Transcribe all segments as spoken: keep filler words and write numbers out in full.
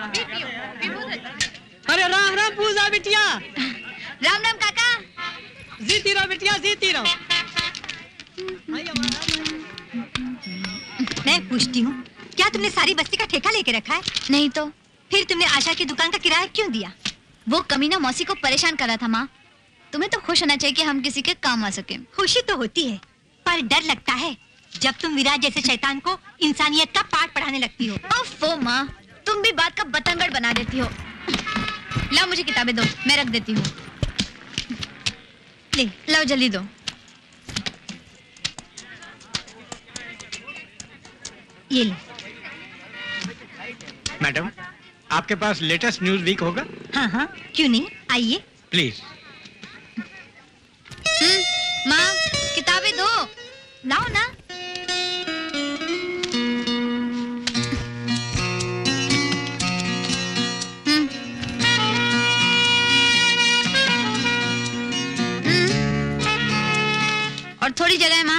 अरे राम राम पूजा बिटिया। राम राम काका। जीती रहो बिटिया, जीती रहो। मैं पूछती हूँ, क्या तुमने सारी बस्ती का ठेका लेके रखा है? नहीं तो फिर तुमने आशा की दुकान का किराया क्यों दिया? वो कमीना मौसी को परेशान कर रहा था माँ। तुम्हें तो खुश होना चाहिए कि हम किसी के काम आ सके। खुशी तो होती है, पर डर लगता है जब तुम विराट जैसे शैतान को इंसानियत का पाठ पढ़ाने लगती हो। ओफो माँ, तुम भी बात का बतंगड़ बना देती हो। लाओ मुझे किताबें दो, मैं रख देती हूँ। ले लाओ जल्दी दो। ये लो। मैडम, आपके पास लेटेस्ट न्यूज वीक होगा? हाँ हाँ, क्यों नहीं, आइए प्लीज। माँ किताबें दो, लाओ ना। और थोड़ी जगह है माँ।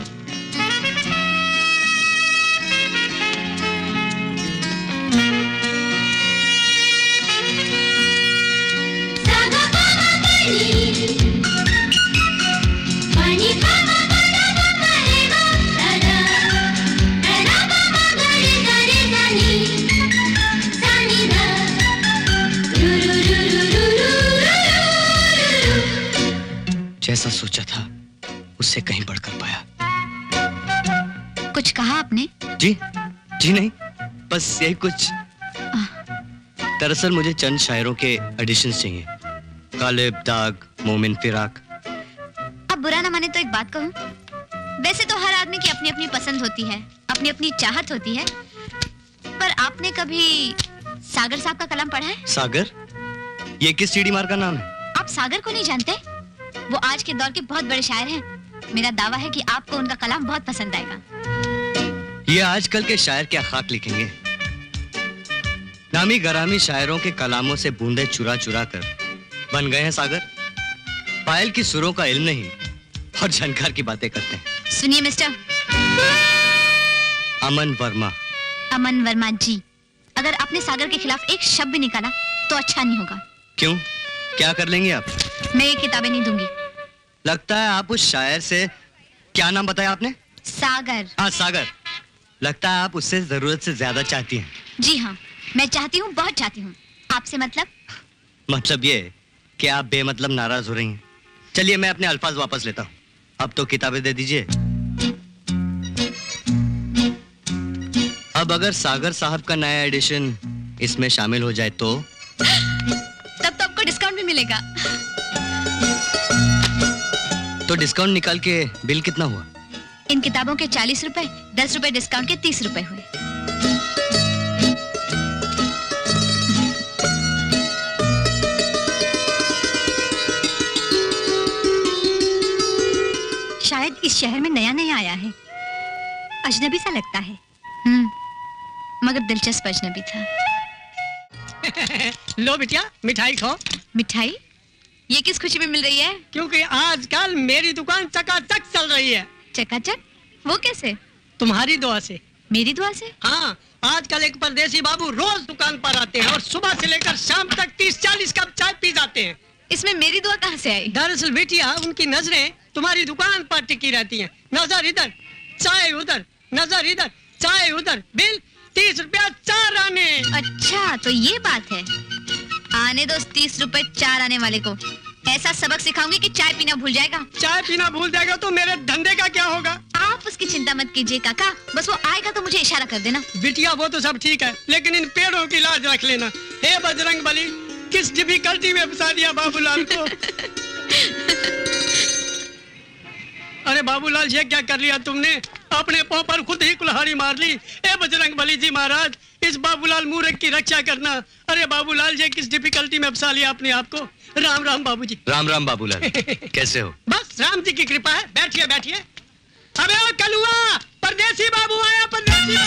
जैसा सोचा था उससे कहीं बढ़कर पाया। कुछ कहा आपने? जी जी नहीं, बस यही कुछ। दरअसल मुझे चंद शायरों के एडिशंस चाहिए। गालिब, दाग, मोमिन, फिराक। अब बुरा ना माने तो एक बात कहूं, वैसे तो हर आदमी की अपनी अपनी पसंद होती है, अपनी अपनी चाहत होती है, पर आपने कभी सागर साहब का कलाम पढ़ा है? सागर? ये किस सीढ़ी मार का नाम है? आप सागर को नहीं जानते? वो आज के दौर के बहुत बड़े शायर हैं। मेरा दावा है कि आपको उनका कलाम बहुत पसंद आएगा। ये आजकल के शायर क्या खाक लिखेंगे। नामी गरामी शायरों के कलामों से बूंदे चुरा चुरा कर बन गए हैं सागर। पायल की सुरों का इल्म नहीं और झनकार की बातें करते हैं। सुनिए मिस्टर अमन वर्मा। अमन वर्मा जी, अगर आपने सागर के खिलाफ एक शब्द भी निकाला तो अच्छा नहीं होगा। क्यों, क्या कर लेंगे आप? मैं ये किताबें नहीं दूंगी। लगता है आप उस शायर से, क्या नाम बताया आपने? सागर। हाँ सागर। लगता है आप उससे जरूरत से ज्यादा चाहती हैं। जी हाँ, मैं चाहती हूँ, बहुत चाहती हूँ। आपसे मतलब? मतलब ये कि आप बेमतलब नाराज हो रही हैं। चलिए मैं अपने अल्फाज वापस लेता हूँ। अब तो किताबें दे दीजिए। अब अगर सागर साहब का नया एडिशन इसमें शामिल हो जाए तो तब तो आपको डिस्काउंट भी मिलेगा। तो डिस्काउंट निकाल के बिल कितना हुआ? इन किताबों के चालीस रुपए, दस रुपए डिस्काउंट के तीस रुपए हुए। शायद इस शहर में नया नया आया है, अजनबी सा लगता है। हम्म, मगर दिलचस्प अजनबी था। लो बिटिया, मिठाई खाओ। मिठाई? ये किस खुशी में मिल रही है? क्योंकि आजकल मेरी दुकान चकाचक चल रही है। चकाचक? वो कैसे? तुम्हारी दुआ से। मेरी दुआ से? हाँ, आजकल एक परदेसी बाबू रोज दुकान पर आते हैं और सुबह से लेकर शाम तक तीस चालीस कप चाय पी जाते हैं। इसमें मेरी दुआ कहाँ से आई? दरअसल बिटिया, उनकी नजरें तुम्हारी दुकान पर टिकी रहती हैं। नजर इधर, चाय उधर, नजर इधर, चाय उधर, बिल तीस रुपया चार आने। अच्छा, तो ये बात है। आने दो तीस रुपए चार आने वाले को। ऐसा सबक सिखाऊंगी कि चाय पीना भूल जाएगा। चाय पीना भूल जाएगा तो मेरे धंधे का क्या होगा? आप उसकी चिंता मत कीजिए काका, बस वो आएगा तो मुझे इशारा कर देना। बिटिया वो तो सब ठीक है, लेकिन इन पेड़ों की लाज रख लेना। हे बजरंग बली, किस डिफिकल्टी में फंसा दिया बाबूलाल को। अरे बाबूलाल, ये क्या कर लिया तुमने? अपने पांव पर खुद ही कुल्हाड़ी मार ली। ए बजरंग बली जी महाराज, इस बाबूलाल मूर्ख की रक्षा करना। अरे बाबूलाल, ये किस डिफिकल्टी में फंसा लिया अपने आप को। राम राम बाबूजी। राम राम बाबूलाल। कैसे हो? बस राम जी की कृपा है। बैठिए बैठिए। अबे ओ कलुआ, परदेसी बाबू आया, परदेसी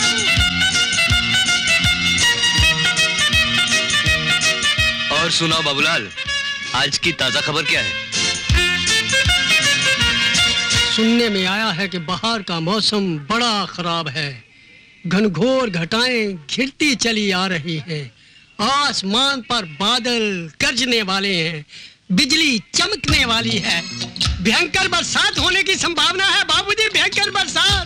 बाबू। और सुनाओ बाबूलाल, आज की ताजा खबर क्या है? सुनने में आया है कि बाहर का मौसम बड़ा खराब है। घनघोर घटाएं घिरती चली आ रही है। आसमान पर बादल गरजने वाले हैं, बिजली चमकने वाली है, भयंकर बरसात होने की संभावना है बाबूजी, भयंकर बरसात।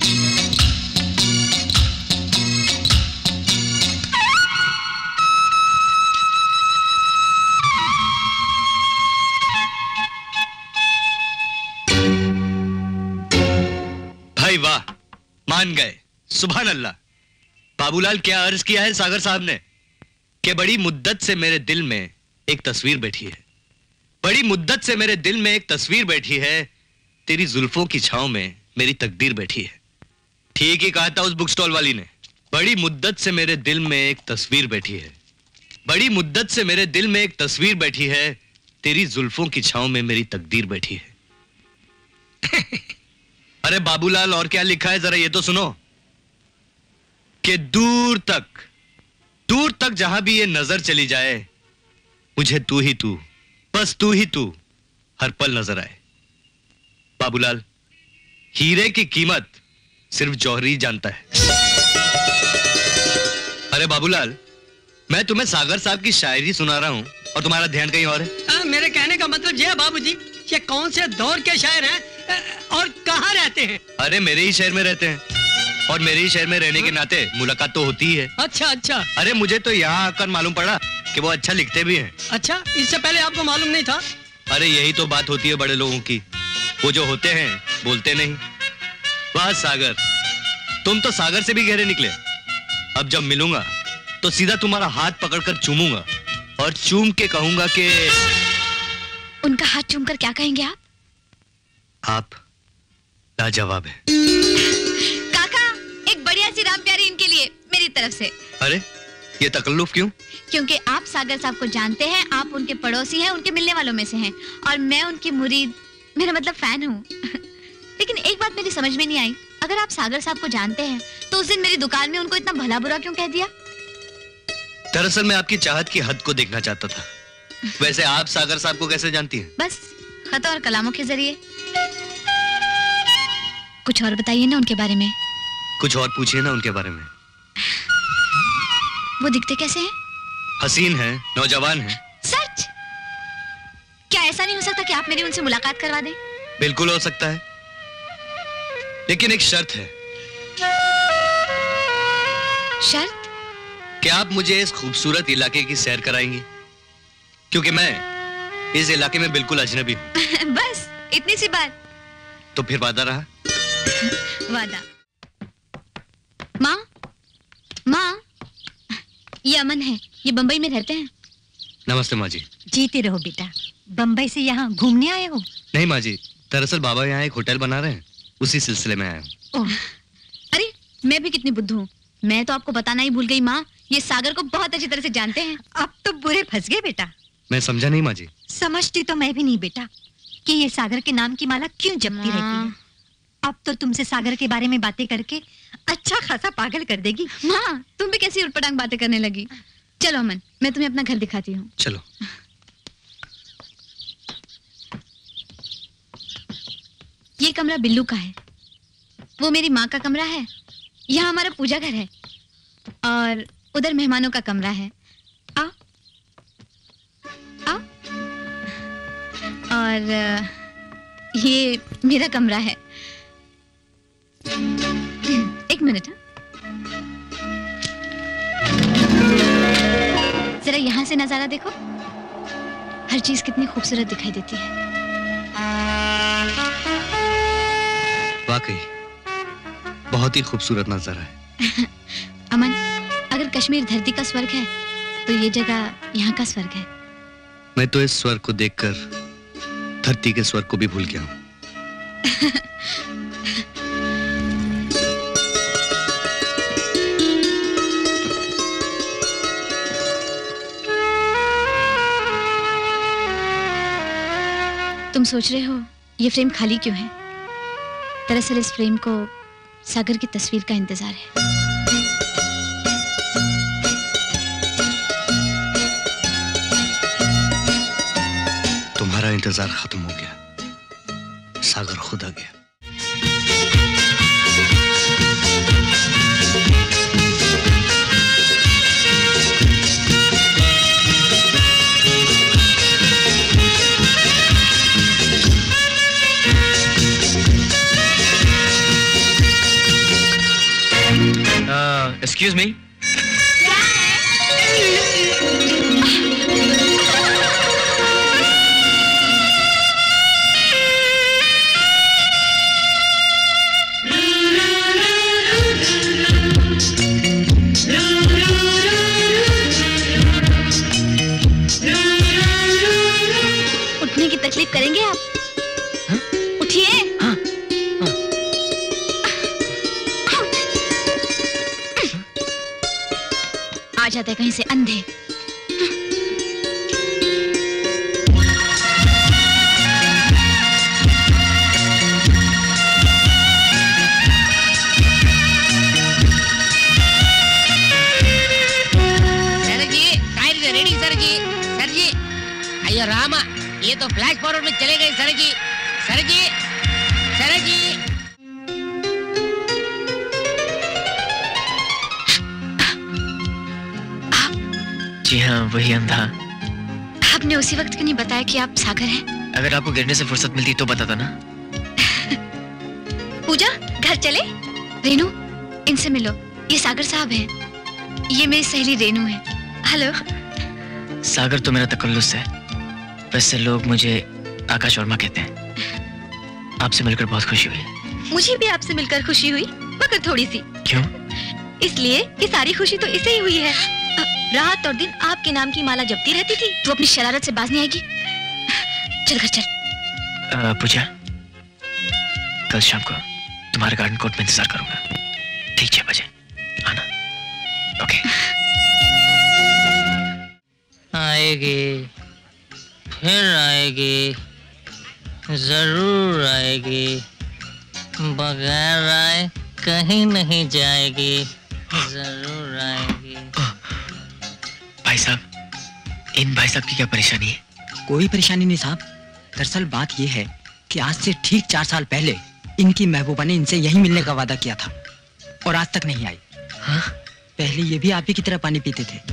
भाई वाह, मान गए, सुभान अल्लाह। बाबूलाल, क्या अर्ज किया है सागर साहब ने कि बड़ी मुद्दत से मेरे दिल में एक तस्वीर बैठी है, बड़ी मुद्दत से मेरे दिल में एक तस्वीर बैठी है, तेरी जुल्फों की छांव में मेरी तकदीर बैठी है। ठीक ही कहा था उस बुक स्टॉल वाली ने, बड़ी मुद्दत से मेरे दिल में एक तस्वीर बैठी है, बड़ी मुद्दत से मेरे दिल में एक तस्वीर बैठी है, तेरी जुल्फों की छांव में मेरी तकदीर बैठी है। अरे बाबूलाल, और क्या लिखा है जरा ये तो सुनो, कि दूर तक, दूर तक जहां भी ये नजर चली जाए, मुझे तू ही तू, बस तू ही तू हर पल नजर आए। बाबूलाल, हीरे की कीमत सिर्फ जौहरी जानता है। अरे बाबूलाल, मैं तुम्हें सागर साहब की शायरी सुना रहा हूं और तुम्हारा ध्यान कहीं और है। आ, मेरे कहने का मतलब ये है बाबूजी, ये कौन से दौर के शायर हैं और कहाँ रहते हैं? अरे मेरे ही शहर में रहते हैं, और मेरे ही शहर में रहने के नाते मुलाकात तो होती ही है। अच्छा अच्छा। अरे मुझे तो यहाँ आकर मालूम पड़ा कि वो अच्छा लिखते भी हैं। अच्छा, इससे पहले आपको मालूम नहीं था? अरे यही तो बात होती है बड़े लोगों की, वो जो होते हैं बोलते नहीं। वाह सागर, तुम तो सागर से भी गहरे निकले। अब जब मिलूंगा तो सीधा तुम्हारा हाथ पकड़कर चूमूंगा और चूम के कहूंगा कि उनका हाथ चूमकर क्या कहेंगे आप? आप लाजवाब है। काका, एक बढ़िया सी राम प्यारी इनके लिए मेरी तरफ से। अरे ये तकल्लुफ क्यों? क्योंकि आप सागर साहब को जानते हैं, आप उनके पड़ोसी हैं, उनके मिलने वालों में से हैं, और मैं उनकी मुरीद, मेरा मतलब फैन हूँ। लेकिन एक बात मेरी समझ में नहीं आई, अगर आप सागर साहब को जानते हैं तो उस दिन मेरी दुकान में उनको इतना भला बुरा क्यों कह दिया? दरअसल मैं आपकी चाहत की हद को देखना चाहता था। वैसे आप सागर साहब को कैसे जानती हैं? बस खतों और कलामों के जरिए। कुछ और बताइए ना उनके बारे में। कुछ और पूछिए ना उनके बारे में। वो दिखते कैसे हैं? हसीन हैं, नौजवान हैं। सच? क्या ऐसा नहीं हो सकता कि आप मेरी उनसे मुलाकात करवा दें? बिल्कुल हो सकता है, लेकिन एक शर्त है। शर्त? क्या आप मुझे इस खूबसूरत इलाके की सैर कराएंगी? क्योंकि मैं इस इलाके में बिल्कुल अजनबी हूँ। बस इतनी सी बात? तो फिर वादा रहा। वादा। माँ, माँ, ये अमन है, ये बंबई में रहते हैं। नमस्ते माँ जी। जीते रहो बेटा। बंबई से यहाँ घूमने आए हो? नहीं माँ जी, दरअसल बाबा यहाँ एक होटल बना रहे हैं, उसी सिलसिले में आया हूँ। अरे मैं भी कितनी बुद्धू हूँ, मैं तो आपको बताना ही भूल गई माँ, ये सागर को बहुत अच्छी तरह से जानते हैं। अब तो बुरे फंस गए बेटा। मैं समझा नहीं माँ जी। समझती तो मैं भी नहीं बेटा कि ये सागर के नाम की माला क्यों जपती रहती है। अब तो तुमसे सागर के बारे में बातें करके अच्छा खासा पागल कर देगी। माँ, तुम भी कैसी उटपटांग बातें करने लगी। चलो अमन, मैं तुम्हें अपना घर दिखाती हूँ। चलो। ये कमरा बिल्लू का है, वो मेरी माँ का कमरा है, यहाँ हमारा पूजा घर है, और उधर मेहमानों का कमरा है। आओ, आओ। और ये मेरा कमरा है। एक मिनट, जरा यहाँ से नजारा देखो, हर चीज कितनी खूबसूरत दिखाई देती है। वाकई बहुत ही खूबसूरत नजारा है। अमन, अगर कश्मीर धरती का स्वर्ग है तो ये जगह यहाँ का स्वर्ग है। मैं तो इस स्वर्ग को देखकर धरती के स्वर्ग को भी भूल गया हूँ। तुम सोच रहे हो ये फ्रेम खाली क्यों है? दरअसल इस फ्रेम को सागर की तस्वीर का इंतजार है। तुम्हारा इंतजार खत्म हो गया, सागर खुद आ गया। Excuse me. उठने की तकलीफ करेंगे आप? हा? उठिए। हाँ। हाँ। आ जाते हैं कहीं से अंधे। अयो रामा, ये तो फ्लैश फॉरवर्ड में चले गए sir ji. Sir ji, sir ji. जी हाँ, वही अंधा। आपने उसी वक्त क्यों नहीं बताया कि आप सागर हैं? अगर आपको गिरने से फुर्सत मिलती तो बताता ना। पूजा, घर चले? रेनू, इनसे मिलो। ये सागर साहब हैं। ये मेरी सहेली रेनू है। हेलो। सागर तो मेरा तकल्लुस है, वैसे लोग मुझे आकाश वर्मा कहते हैं। आपसे मिलकर बहुत खुशी हुई। मुझे भी आपसे मिलकर खुशी हुई, मगर थोड़ी सी। क्यों? इसलिए कि सारी खुशी तो इसे ही हुई है। रात और दिन आपके नाम की माला जपती रहती थी। तू अपनी शरारत से बाज नहीं आएगी। चल घर चल। आ, पूजा, कल शाम को तुम्हारे गार्डन कोर्ट में इंतजार करूंगा, ठीक छह बजे आना। ओके। आएगी, फिर आएगी, जरूर आएगी, बगैर आए कहीं नहीं जाएगी, जरूर आएगी। भाई साहब, इन भाई साहब की क्या परेशानी है? कोई परेशानी नहीं साहब। दरअसल बात यह है कि आज से ठीक चार साल पहले इनकी महबूबा ने इनसे यही मिलने का वादा किया था और आज तक नहीं आई। हाँ? पहले ये भी आप ही की तरह पानी पीते थे।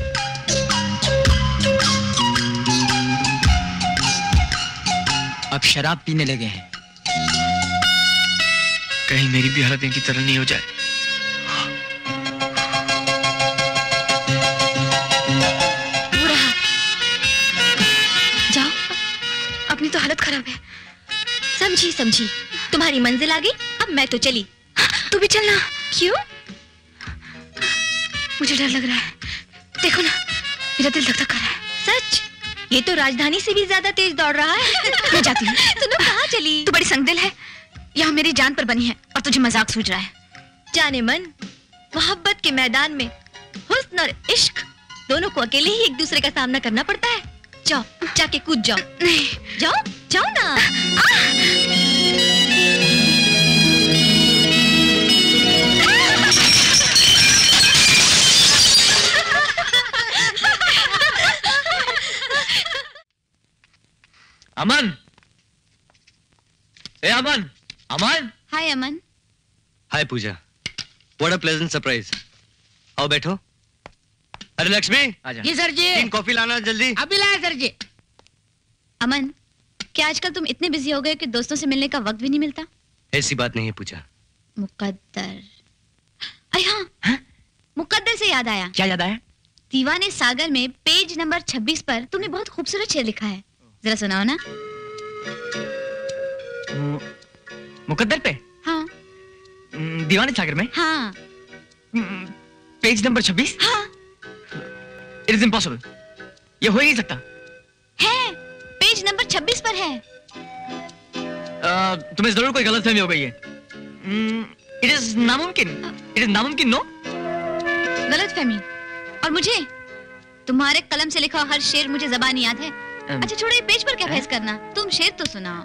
अब शराब पीने लगे हैं। कहीं मेरी भी हालत इनकी तरह नहीं हो जाए। जाओ, अपनी तो हालत खराब है। समझी समझी, तुम्हारी मंजिल आ गई, अब मैं तो चली। तू भी चलना। क्यों? मुझे डर लग रहा है। देखो ना, मेरा दिल धक धक कर रहा है। सच? ये तो राजधानी से भी ज्यादा तेज दौड़ रहा है। मैं जाती हूँ। सुनो, कहाँ चली? तू बड़ी संगदिल है, यहाँ मेरी जान पर बनी है और तुझे मजाक सूझ रहा है। जाने मन, मोहब्बत के मैदान में हुस्न और इश्क दोनों को अकेले ही एक दूसरे का सामना करना पड़ता है। जाओ, जाके कूद जाओ। नहीं, जाओ जाओ ना। अमन, ए Aman, Aman. Hi Aman. Hi Pooja, what a pleasant surprise. आओ बैठो। अरे लक्ष्मी, आजा। जी सर जी। तीन कॉफी लाना जल्दी। अभी लाया सर जी। अमन, क्या आजकल तुम इतने बिजी हो गए कि दोस्तों से मिलने का वक्त भी नहीं मिलता? ऐसी बात नहीं है पूजा। मुकद्दर। अरे हाँ, हाँ? मुकद्दर से याद आया। क्या याद आया? दीवाने सागर में पेज नंबर छब्बीस पर तुमने बहुत खूबसूरत शेर लिखा है, जरा सुनाओ ना। मुकद्दर पे? हाँ। दीवाने सागर में? हाँ। पेज नंबर छब्बीस? हाँ। इट इज इम्पॉसिबल, ये हो ही नहीं सकता। है, पेज नंबर छब्बीस पर है। uh, तुम्हें जरूर कोई गलतफहमी हो गई है। इट इज नामुमकिन, इट इज नामुमकिन। नो गलतफहमी? और मुझे तुम्हारे कलम से लिखा हर शेर मुझे ज़बानी याद है। um, अच्छा छोड़ो, ये पेज पर क्या बहस करना, तुम शेर तो सुनाओ।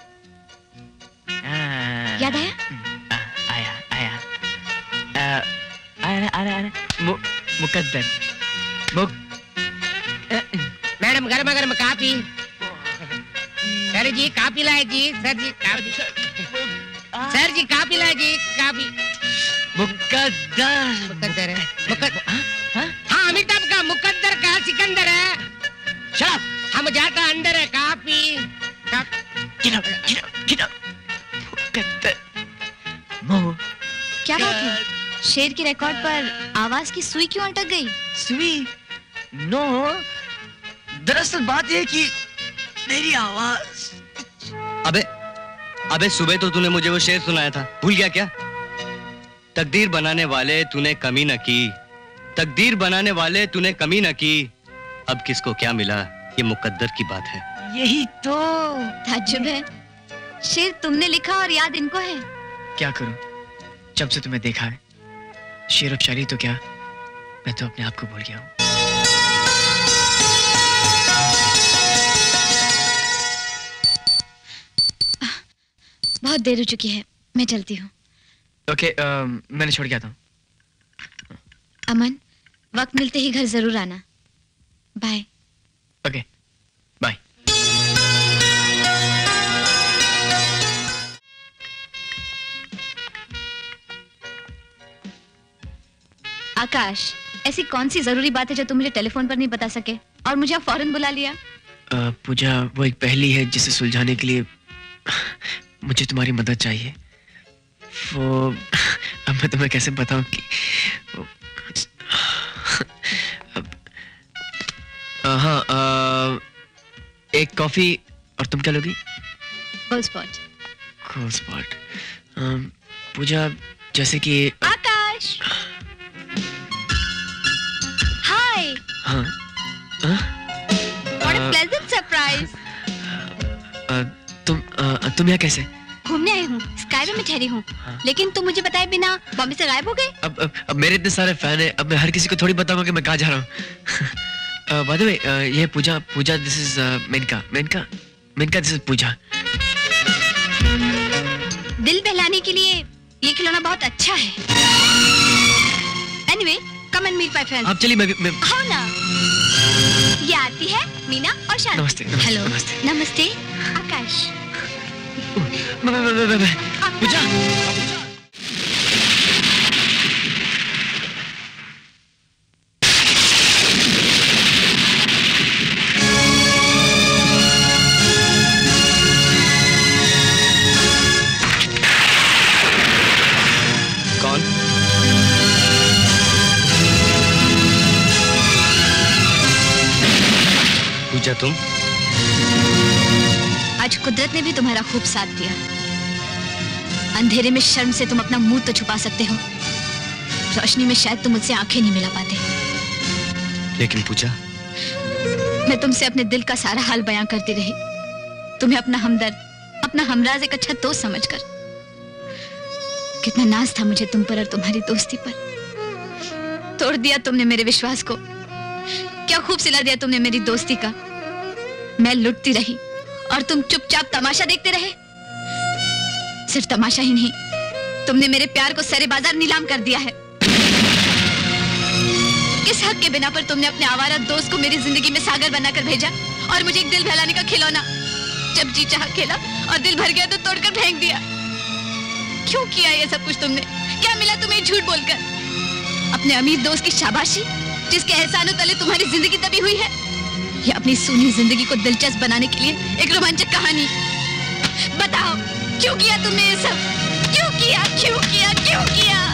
uh, याद आया? uh, आया आया uh, आया आया आया मु, मुकद्दर मुक मैडम गर्मा गर्म काफी। सर जी काफी लाए जी। सर जी काफी। सर जी काफी लाए जी। काफी। मुकद्दर मुकद्दर है। मुकद्दर हाँ, अमिताभ का मुकद्दर का सिकंदर है। शराब हम जाता अंदर है। काफी। गिनो गिनो गिनो मुकद्दर मु क्या बात है? शेर के रिकॉर्ड पर आवाज की सुई क्यों अटक गई? सुई? नो, दरअसल बात यह कि मेरी आवाज। अबे अबे सुबह तो तूने मुझे वो शेर सुनाया था, भूल गया क्या? तकदीर बनाने वाले तूने कमी न की, तकदीर बनाने वाले तूने कमी न की, अब किसको क्या मिला ये मुकद्दर की बात है। यही तो ताज्जुब है, शेर तुमने लिखा और याद इनको है। क्या करूं, जब से तुम्हें देखा है, शेर और शायरी तो क्या, मैं तो अपने आप को भूल गया हूं। बहुत देर हो चुकी है, मैं चलती हूँ। ओके, okay, uh, मैंने छोड़ के आता हूँ। अमन, वक्त मिलते ही घर जरूर आना। बाय। Okay, bye. आकाश, ऐसी कौन सी जरूरी बात है जो तुम मुझे टेलीफोन पर नहीं बता सके और मुझे आप फौरन बुला लिया? uh, पूजा, वो एक पहेली है जिसे सुलझाने के लिए मुझे तुम्हारी मदद चाहिए। वो अब मैं तुम्हें कैसे बताऊं कि वो, अब, आ, हाँ, आ, एक कॉफी और तुम क्या लोगी? Gold spot. Gold spot. Pooja, जैसे कि आकाश, हाय। हाँ, हाँ? What a pleasant surprise। आ, तुम आ, तुम यहाँ कैसे? घूमने आई हूँ, स्काई वे में ठहरी हूँ। हाँ। लेकिन तुम मुझे बताए बिना बॉम्बे से गायब हो गए। अब, अब अब मेरे इतने सारे फैन हैं, अब मैं हर किसी को थोड़ी बताऊंगा कि मैं कहाँ जा रहा हूँ। बाय द वे, ये Pooja, Pooja this is Menaka, Menaka, Menaka this is Pooja. दिल बहलाने के लिए ये खिलौना बहुत अच्छा है। Anyway, come and meet my friends। आप चलिए, मैं, मैं... हाँ ना। ये आती है मीना और शांति। नमस्ते, नमस्ते, हेलो, नमस्ते, नमस्ते आकाश। पूजा, कौन? पूजा, तुम? आज कुदरत ने भी तुम्हारा खूब साथ दिया। अंधेरे में शर्म से तुम अपना मुंह तो छुपा सकते हो, रोशनी में शायद तुम मुझसे आंखें नहीं मिला पाते। लेकिन पूजा, मैं तुमसे अपने दिल का सारा हाल बयां करती रही, तुम्हें अपना हमदर्द, अपना हमराज, एक अच्छा दोस्त समझकर। कितना नाज था मुझे तुम पर और तुम्हारी दोस्ती पर। तोड़ दिया तुमने मेरे विश्वास को, क्या खूब सिला दिया तुमने मेरी दोस्ती का। मैं लुटती रही और तुम चुपचाप तमाशा देखते रहे। सिर्फ तमाशा ही नहीं, तुमने मेरे प्यार को सरे बाजार नीलाम कर दिया है। किस हक के बिना पर तुमने अपने आवारा दोस्त को मेरी जिंदगी में सागर बनाकर भेजा और मुझे एक दिल बहलाने का खिलौना, जब जी चाह खेला और दिल भर गया तो तोड़कर फेंक दिया। क्यों किया ये सब कुछ तुमने? क्या मिला तुम्हें झूठ बोलकर? अपने अमीर दोस्त की शाबाशी, जिसके एहसानों तले तुम्हारी जिंदगी दबी हुई है, या अपनी सूनी जिंदगी को दिलचस्प बनाने के लिए एक रोमांचक कहानी? बताओ, क्यों किया तुमने ये सब? क्यों किया, क्यों किया, क्यों किया?